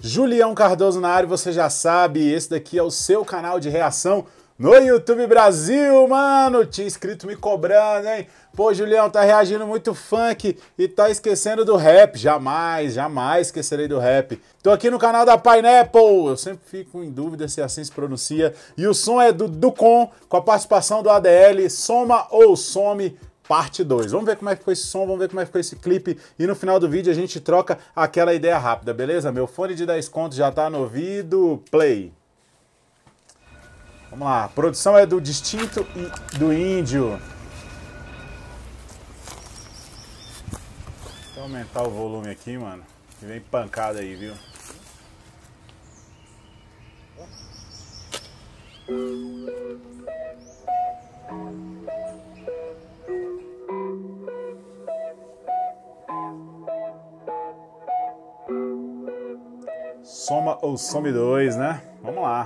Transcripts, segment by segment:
Julião Cardoso na área, você já sabe, esse daqui é o seu canal de reação no YouTube Brasil, mano. Tinha inscrito me cobrando, hein? Pô, Julião, tá reagindo muito funk e tá esquecendo do rap. Jamais, jamais esquecerei do rap. Tô aqui no canal da Pineapple. Eu sempre fico em dúvida se assim se pronuncia. E o som é do Ducon, com a participação do ADL, Soma ou Some, parte 2. Vamos ver como é que foi esse som, vamos ver como é que foi esse clipe. E no final do vídeo a gente troca aquela ideia rápida, beleza? Meu fone de 10 contos já tá no ouvido. Play. Vamos lá, a produção é do Distinto e do Índio. Vou aumentar o volume aqui, mano. Que vem pancada aí, viu? Soma ou Some 2, né? Vamos lá.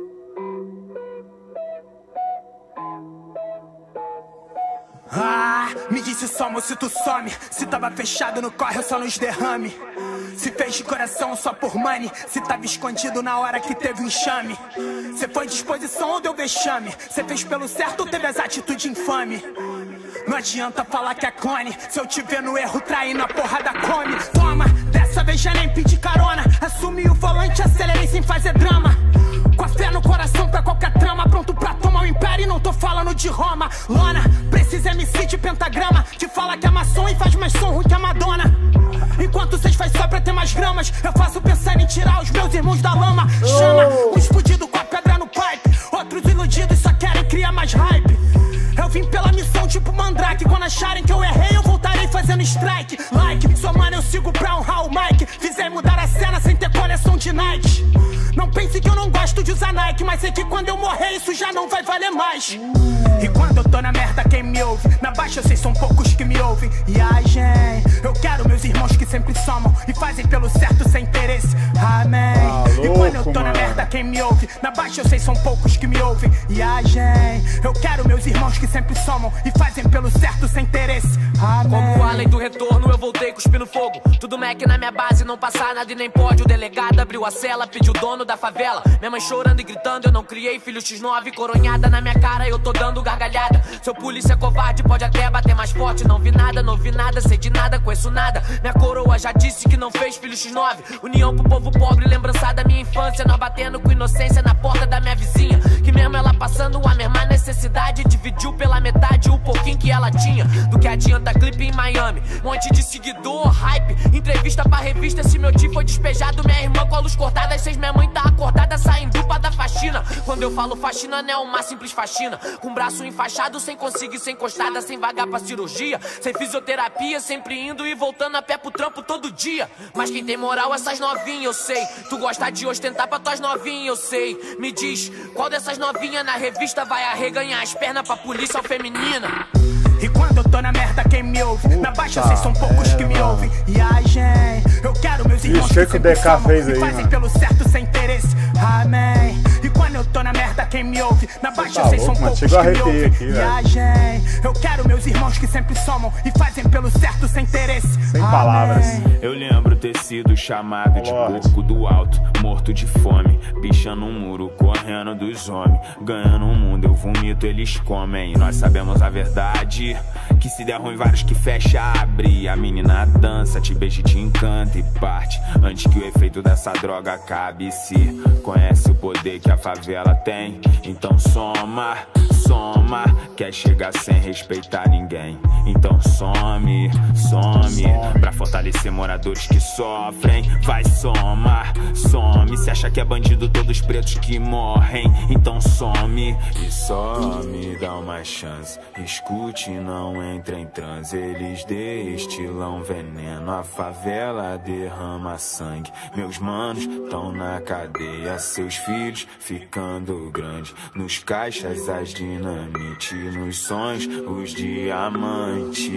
Me disse soma se tu some. Se tava fechado no corre, eu só nos derrame. Se fez de coração só por money. Se tava escondido na hora que teve um enxame. Cê foi disposição ou deu vexame? Cê fez pelo certo ou teve as atitudes infame? Não adianta falar que é clone. Se eu te ver no erro traindo, a porrada come. Toma, dessa vez já nem pedi carona. Assumi o volante, acelerei sem fazer drama. Com a fé no coração pra qualquer trama. Pronto pra tomar o império e não tô falando de Roma. Lona, precisa MC de pentagrama. Que fala que é maçom e faz mais som ruim que a Madonna. Enquanto cês faz só pra ter mais gramas, eu faço pensando em tirar os meus irmãos da lama. Chama, uns fudidos com a pedra no pipe. Outros iludidos só querem criar mais hype. Eu vim pela missão tipo Mandrake. Quando acharem que eu errei, eu voltarei fazendo strike. Like, sou mano, eu sigo pra honrar o Mike. Fizer mudar a cena sem ter coleção de Nike. Não pense que eu não gosto de usar Nike, mas sei que quando eu morrer isso já não vai valer mais. E quando eu tô na merda, quem me ouve? Na baixa eu sei, são poucos que me ouvem. Viagem, eu quero meus irmãos que sempre somam e fazem pelo certo sem interesse. Amém. E quando eu tô na merda, quem me ouve? Na baixa eu sei, são poucos que me ouvem. Viagem, eu quero meus irmãos que sempre somam e fazem pelo certo sem interesse. Amém. Como a lei do retorno, eu voltei cuspindo fogo. Tudo Mac na minha base, não passar nada e nem pode. O delegado abriu a cela, pediu o dono da favela. Minha mãe chorando e gritando, eu não criei filho X9. Coronhada na minha cara, eu tô dando gargalhada. Seu polícia covarde pode até bater mais forte. Não vi nada, não vi nada, sei de nada, conheço nada. Minha coroa já disse que não fez filho X9. União pro povo pobre, lembrança da minha infância. Nós batendo com inocência na porta da minha vizinha. Que mesmo ela passando a mesma necessidade, dividiu pela metade o pouquinho que ela tinha. Do que adianta clipe em Miami, monte de seguidor, hype. Entrevista pra revista, se meu tio foi despejado. Minha irmã com a luz cortada, às 6 minha mãe tá acordada, saindo pra dar faxina. Quando eu falo faxina, não é uma simples faxina. Com braço enfaixado, sem conseguir, sem encostada, sem vagar pra cirurgia, sem fisioterapia, sempre indo e voltando a pé pro trampo todo dia. Mas quem tem moral, essas novinhas, eu sei. Tu gosta de ostentar pra tuas novinhas, eu sei. Me diz, qual dessas novinhas na revista vai arreganhar as pernas pra polícia feminina? E quando eu tô na merda, quem me ouve? Na baixa, vocês são poucos que me ouvem. Viagem, eu quero meus irmãos que sempre somam e fazem pelo certo sem interesse. Amém. E quando eu tô na merda, quem me ouve? Na baixa, vocês são poucos que me ouvem. Viagem, eu quero meus irmãos que sempre somam e fazem pelo certo sem interesse. Sem palavras. Eu lembro ter sido chamado de porco do alto, morto de fome, bichando um muro, correndo dos homens. Ganhando um mundo, eu vomito, eles comem. Nós sabemos a verdade, que se der ruim vários que fecha, abre. A menina dança, te beija e te encanta e parte antes que o efeito dessa droga acabe. Se conhece o poder que a favela tem, então soma, soma. Quer chegar sem respeitar ninguém, então some, some. Pra fortalecer moradores que sofrem, vai soma, some. Se acha que é bandido todos pretos que morrem, então some. E só me dá uma chance, escute, não entre em transe. Eles destilam veneno, a favela derrama sangue. Meus manos tão na cadeia, seus filhos ficando grandes. Nos caixas as dinamite, nos sonhos os diamantes.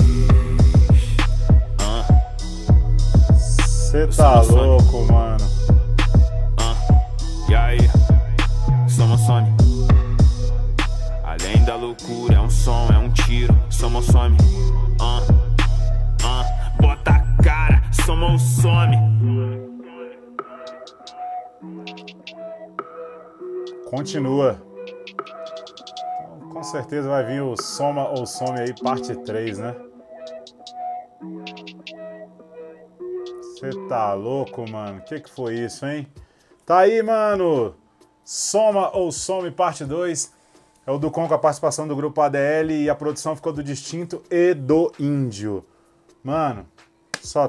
Cê tá louco, mano. E aí? Somos Sony. Além da loucura, é um som, é um tiro. Somos some. Bota a cara, somos some. continua. Então, com certeza vai vir o Soma ou Some aí, parte 3, né? Você tá louco, mano? Que foi isso, hein? Tá aí, mano! Soma ou Some, parte 2. É o Ducon com a participação do grupo ADL e a produção ficou do Distinto e do Índio. Mano, só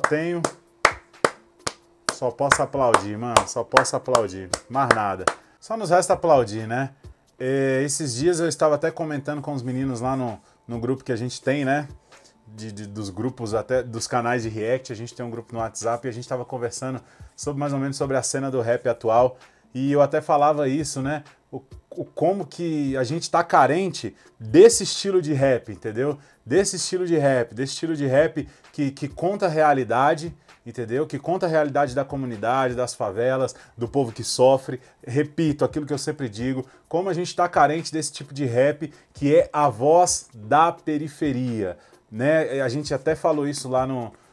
posso aplaudir, mano. Só posso aplaudir. Mais nada. Só nos resta aplaudir, né? Esses dias eu estava até comentando com os meninos lá no grupo que a gente tem, né? Dos grupos, até dos canais de react. A gente tem um grupo no WhatsApp e a gente estava conversando mais ou menos sobre a cena do rap atual. E eu até falava isso, né? Como que a gente tá carente desse estilo de rap, entendeu? Desse estilo de rap que conta a realidade, entendeu? Que conta a realidade da comunidade, das favelas, do povo que sofre. Repito, aquilo que eu sempre digo, como a gente tá carente desse tipo de rap que é a voz da periferia, né? A gente até falou isso lá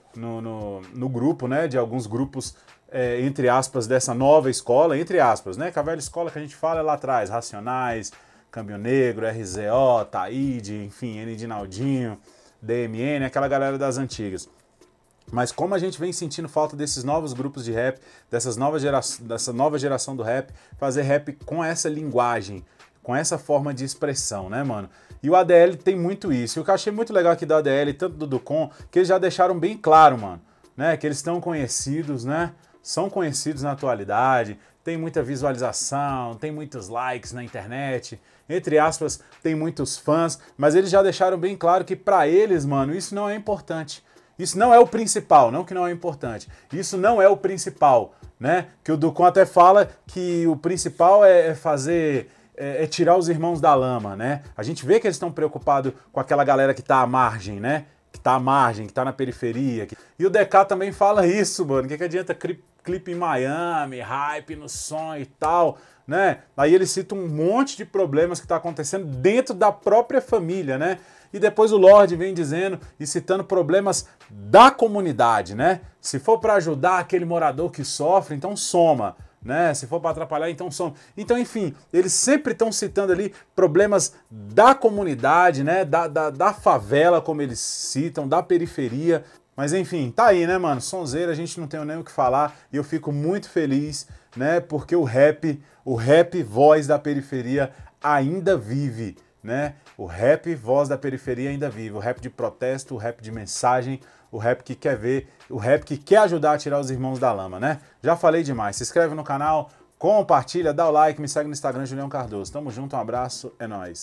no grupo, né? De alguns grupos, entre aspas, dessa nova escola, entre aspas, né? Que a velha escola que a gente fala é lá atrás, Racionais, Câmbio Negro, RZO, Taíde, enfim, N de Naldinho, DMN, aquela galera das antigas. Mas como a gente vem sentindo falta desses novos grupos de rap, dessa nova geração do rap, fazer rap com essa linguagem, com essa forma de expressão, né, mano? E o ADL tem muito isso. E o que eu achei muito legal aqui do ADL, tanto do Ducon, que eles já deixaram bem claro, mano, né? Que eles estão conhecidos, né? São conhecidos na atualidade, tem muita visualização, tem muitos likes na internet, entre aspas, tem muitos fãs, mas eles já deixaram bem claro que pra eles, mano, isso não é importante. Isso não é o principal, não que não é importante. Isso não é o principal, né? Que o Ducon até fala que o principal é tirar os irmãos da lama, né? A gente vê que eles estão preocupados com aquela galera que tá à margem, né? Que tá à margem, que tá na periferia. E o DK também fala isso, mano. O que adianta clipe em Miami, hype no som e tal, né? Aí ele cita um monte de problemas que tá acontecendo dentro da própria família, né? E depois o Lorde vem dizendo e citando problemas da comunidade, né? Se for para ajudar aquele morador que sofre, então soma, né? Se for para atrapalhar, então soma. Então, enfim, eles sempre estão citando ali problemas da comunidade, né? Da favela, como eles citam, da periferia. Mas enfim, tá aí, né, mano? Sonzeira, a gente não tem nem o que falar e eu fico muito feliz, né? Porque o rap voz da periferia ainda vive, né? O rap voz da periferia ainda vive. O rap de protesto, o rap de mensagem, o rap que quer ver, o rap que quer ajudar a tirar os irmãos da lama, né? Já falei demais. Se inscreve no canal, compartilha, dá o like, me segue no Instagram, Julião Cardoso. Tamo junto, um abraço, é nóis.